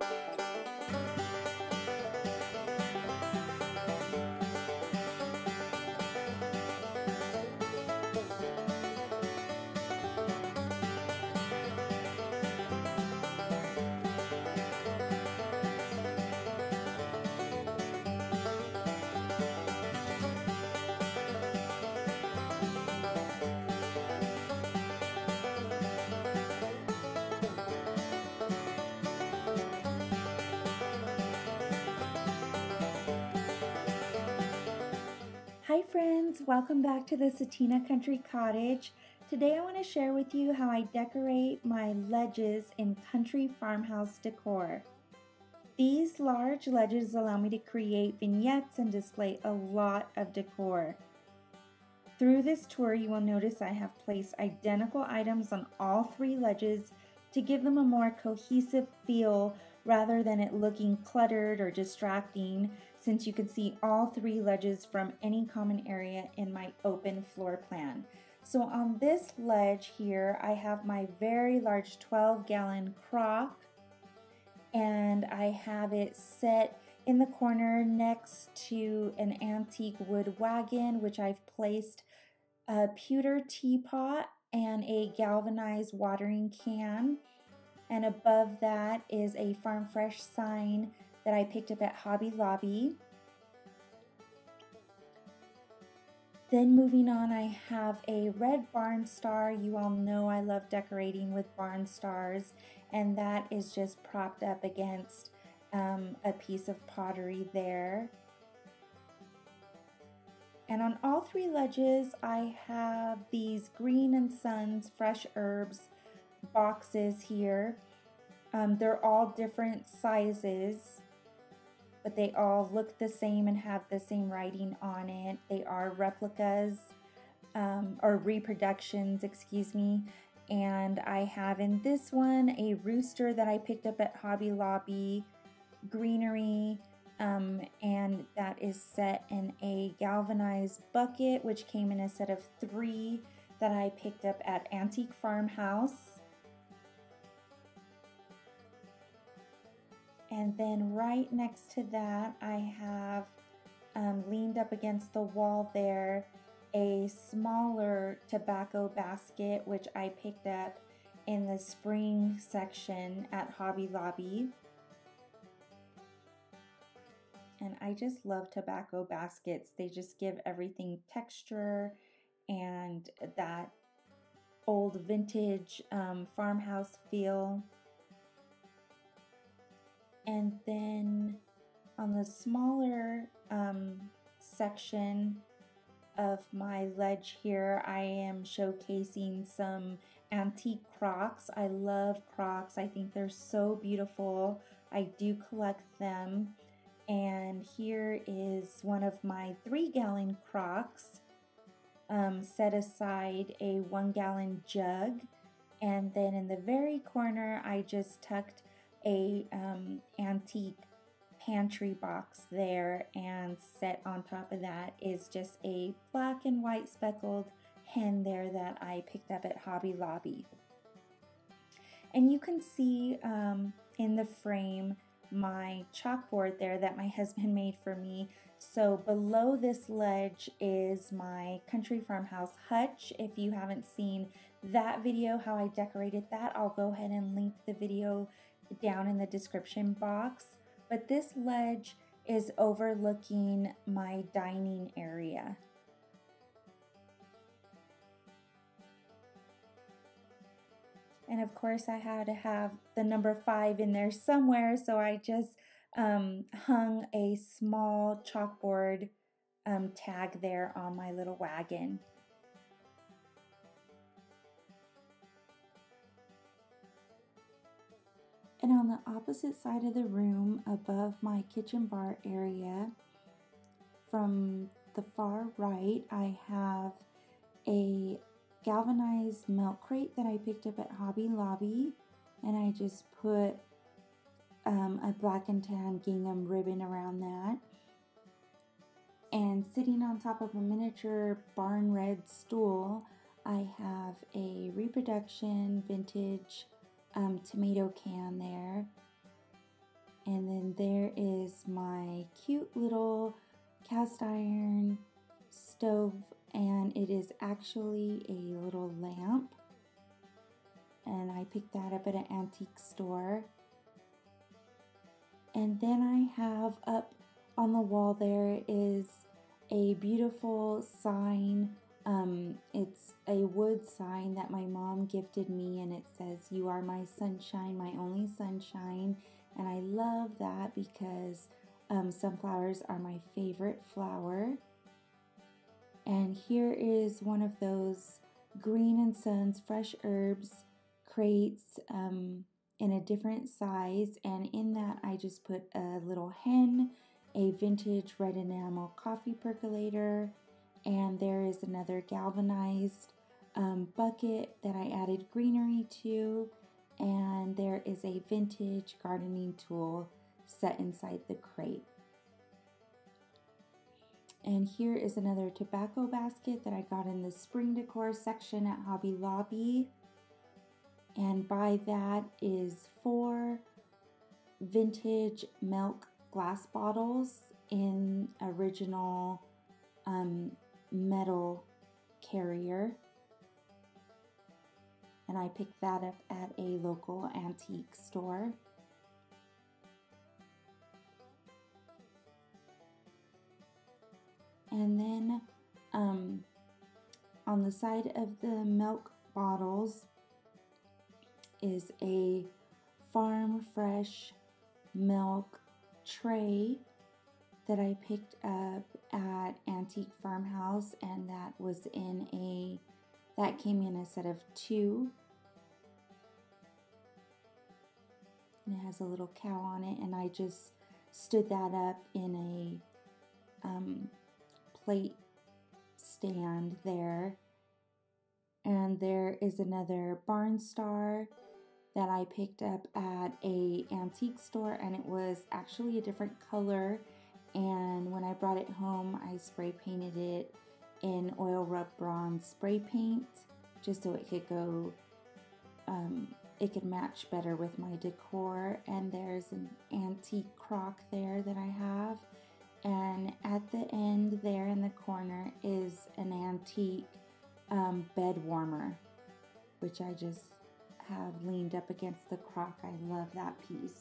Hi friends, welcome back to the Satina Country Cottage. Today I want to share with you how I decorate my ledges in country farmhouse decor. These large ledges allow me to create vignettes and display a lot of decor. Through this tour you will notice I have placed identical items on all three ledges to give them a more cohesive feel rather than it looking cluttered or distracting, since you can see all three ledges from any common area in my open floor plan. So on this ledge here, I have my very large 12-gallon crock, and I have it set in the corner next to an antique wood wagon, which I've placed a pewter teapot and a galvanized watering can. And above that is a Farm Fresh sign that I picked up at Hobby Lobby. Then moving on, I have a red barn star. You all know I love decorating with barn stars, and that is just propped up against a piece of pottery there. And on all three ledges, I have these Green & Sons Fresh Herbs boxes here. They're all different sizes, but they all look the same and have the same writing on it. They are replicas, or reproductions, excuse me. And I have in this one a rooster that I picked up at Hobby Lobby, greenery, and that is set in a galvanized bucket, which came in a set of 3 that I picked up at Antique Farmhouse. And then right next to that, I have leaned up against the wall there a smaller tobacco basket, which I picked up in the spring section at Hobby Lobby. And I just love tobacco baskets. They just give everything texture and that old vintage farmhouse feel. And then on the smaller section of my ledge here, I am showcasing some antique Crocs. I love Crocs. I think they're so beautiful. I do collect them. And here is one of my 3-gallon Crocs. Set aside a 1-gallon jug. And then in the very corner, I just tucked a antique pantry box there, and set on top of that is just a black and white speckled hen there that I picked up at Hobby Lobby. And you can see in the frame my chalkboard there that my husband made for me. So below this ledge is my country farmhouse hutch. If you haven't seen that video, how I decorated that, I'll go ahead and link the video down in the description box. But this ledge is overlooking my dining area. And of course I had to have the number 5 in there somewhere, so I just hung a small chalkboard tag there on my little wagon. And on the opposite side of the room, above my kitchen bar area, from the far right, I have a galvanized milk crate that I picked up at Hobby Lobby, and I just put a black and tan gingham ribbon around that. And sitting on top of a miniature barn red stool, I have a reproduction vintage tomato can there. And then there is my cute little cast iron stove, and it is actually a little lamp. And I picked that up at an antique store. And then I have up on the wall there is a beautiful sign. It's a wood sign that my mom gifted me, and it says, "You are my sunshine, my only sunshine." And I love that because sunflowers are my favorite flower. And here is one of those Green and Sons fresh herbs crates in a different size, and in that I just put a little hen, a vintage red enamel coffee percolator, and there is another galvanized bucket that I added greenery to, and there is a vintage gardening tool set inside the crate. And here is another tobacco basket that I got in the spring decor section at Hobby Lobby. And by that is 4 vintage milk glass bottles in original metal carrier. And I picked that up at a local antique store. And then on the side of the milk bottles is a farm fresh milk tray that I picked up at Antique Farmhouse, and that came in a set of 2. And it has a little cow on it, and I just stood that up in a plate stand there. And there is another Barn Star that I picked up at a antique store, and it was actually a different color, and when I brought it home I spray painted it in oil rub bronze spray paint just so it could go it could match better with my decor. And there's an antique crock there that I have, and at the end there in the corner is an antique bed warmer, which I just have leaned up against the crock. I love that piece.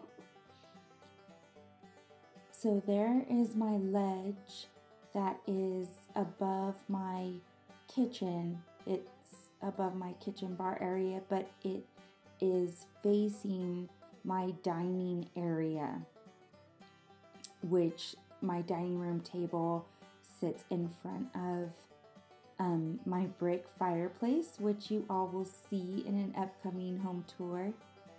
So there is my ledge that is above my kitchen. It's above my kitchen bar area, but it is facing my dining area, which my dining room table sits in front of my brick fireplace, which you all will see in an upcoming home tour.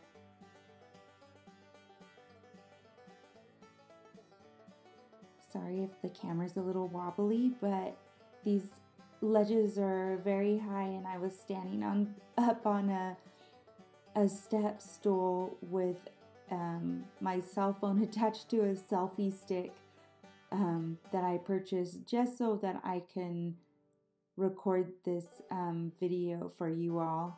Sorry if the camera's a little wobbly, but these ledges are very high, and I was standing up on a step stool with my cell phone attached to a selfie stick that I purchased just so that I can record this video for you all.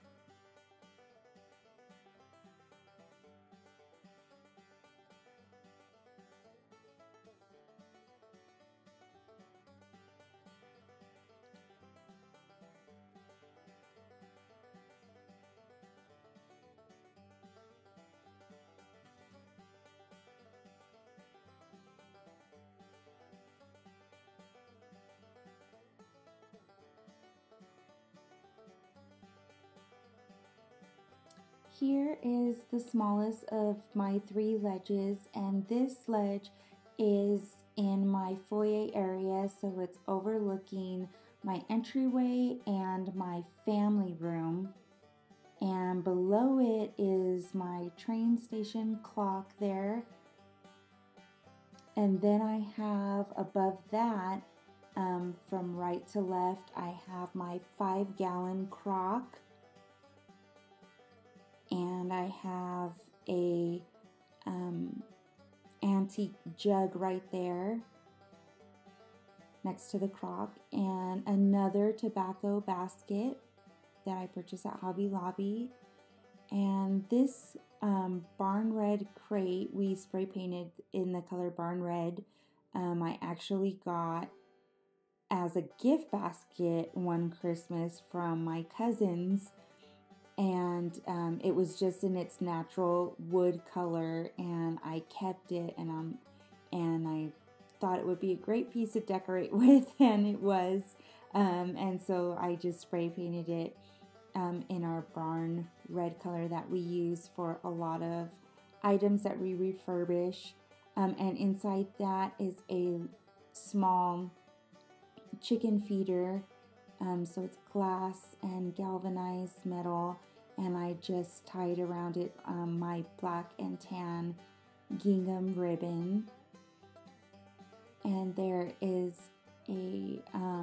Here is the smallest of my 3 ledges, and this ledge is in my foyer area, so it's overlooking my entryway and my family room. And below it is my train station clock there. And then I have above that, from right to left, I have my 5-gallon crock. And I have a antique jug right there next to the crock, and another tobacco basket that I purchased at Hobby Lobby. And this Barn Red crate we spray painted in the color Barn Red. I actually got as a gift basket one Christmas from my cousins, and it was just in its natural wood color, and I kept it, and I thought it would be a great piece to decorate with, and it was. And so I just spray painted it in our Barn Red color that we use for a lot of items that we refurbish. And inside that is a small chicken feeder. So it's glass and galvanized metal, and I just tied around it my black and tan gingham ribbon. And there is a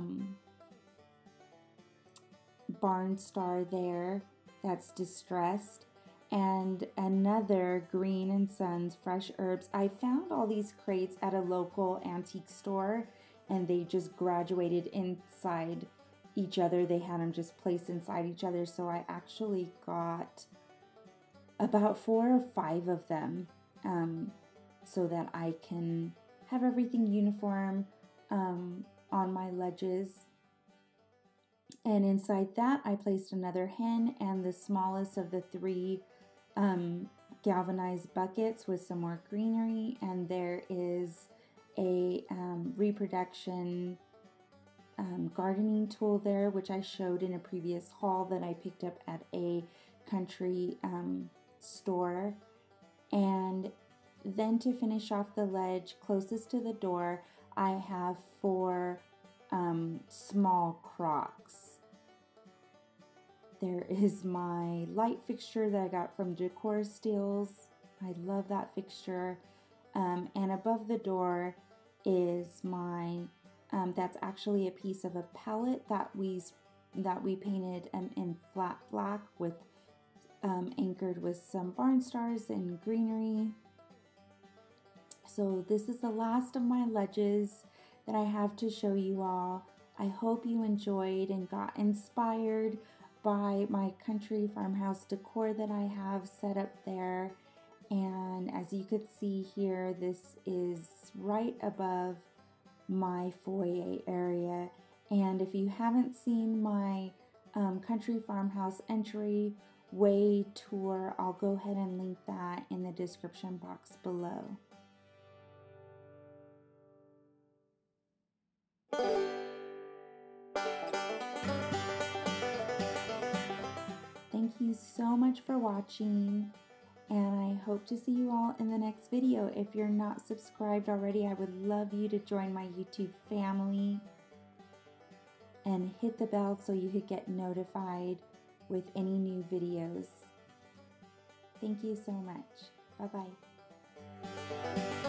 barn star there that's distressed, and another Green and Sons fresh herbs. I found all these crates at a local antique store, and they just graduated inside each other. They had them just placed inside each other, so I actually got about 4 or 5 of them, so that I can have everything uniform on my ledges. And inside that I placed another hen and the smallest of the 3 galvanized buckets with some more greenery, and there is a reproduction gardening tool there, which I showed in a previous haul that I picked up at a country store. And then to finish off the ledge closest to the door, I have 4 small crocks. There is my light fixture that I got from Decor Steels. I love that fixture. And above the door is my that's actually a piece of a palette that we painted in flat black with anchored with some barn stars and greenery. So this is the last of my ledges that I have to show you all. I hope you enjoyed and got inspired by my country farmhouse decor that I have set up there. And as you could see here, this is right above my foyer area. And if you haven't seen my country farmhouse entryway tour, I'll go ahead and link that in the description box below. Thank you so much for watching, and I hope to see you all in the next video. If you're not subscribed already, I would love you to join my YouTube family and hit the bell so you could get notified with any new videos. Thank you so much. Bye-bye.